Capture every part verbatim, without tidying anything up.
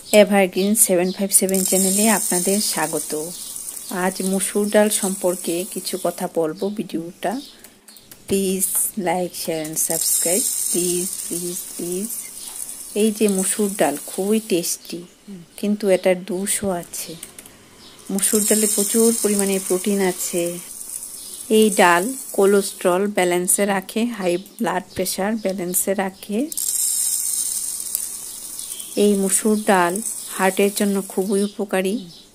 Evergreen seven five seven চ্যানেলে আপনাদের স্বাগত। আজ মসুর ডাল সম্পর্কে কিছু কথা বলবো। ভিডিওটা please like share and subscribe please please please. এই যে মসুর ডাল খুবই টেস্টি, কিন্তু এটার দোষও আছে। মসুর ডালে প্রচুর পরিমাণে প্রোটিন আছে। এই ডাল কোলেস্ট্রল ব্যালেন্সে রাখে, হাই ব্লাড প্রেশার ব্যালেন্সে রাখে। এই মসুর ডাল হার্টের জন্য খুবই উপকারী,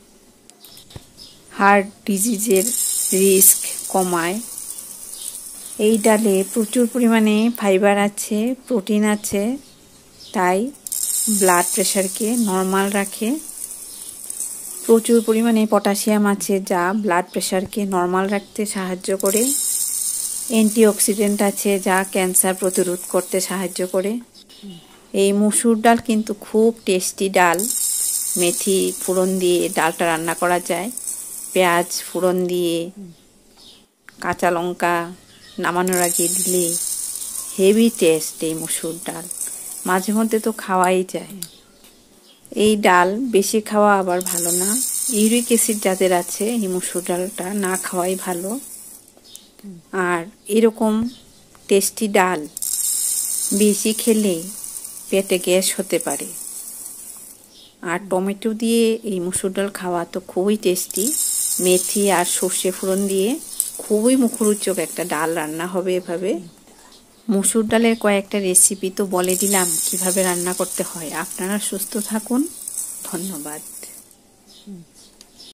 হার্ট ডিজিজের রিস্ক কমায়। এই ডালে প্রচুর পরিমাণে ফাইবার আছে, প্রোটিন আছে, তাই ব্লাড প্রেশারকে নর্মাল রাখে। প্রচুর পরিমাণে পটাশিয়াম আছে, যা ব্লাড প্রেশারকে নর্মাল রাখতে সাহায্য করে। অ্যান্টিঅক্সিডেন্ট আছে, যা ক্যান্সার প্রতিরোধ করতে সাহায্য করে। এই মসুর ডাল কিন্তু খুব টেস্টি ডাল। মেথি ফোড়ন দিয়ে ডালটা রান্না করা যায়, পেঁয়াজ ফোড়ন দিয়ে, কাঁচা লঙ্কা নামানোর আগে দিলে হেভি টেস্ট এই মসুর ডাল। মাঝে মধ্যে তো খাওয়াই যায়। এই ডাল বেশি খাওয়া আবার ভালো না। ইউরিক অ্যাসিড যাদের আছে, এই মসুর ডালটা না খাওয়াই ভালো। আর এরকম টেস্টি ডাল বেশি খেলে পেটে গ্যাস হতে পারে। আর টমেটো দিয়ে এই মসুর ডাল খাওয়া তো খুবই টেস্টি। মেথি আর সর্ষে ফোড়ন দিয়ে খুবই মুখরোচক একটা ডাল রান্না হবে এভাবে। মসুর ডালের কয়েকটা রেসিপি তো বলে দিলাম কিভাবে রান্না করতে হয়। আপনারা সুস্থ থাকুন, ধন্যবাদ।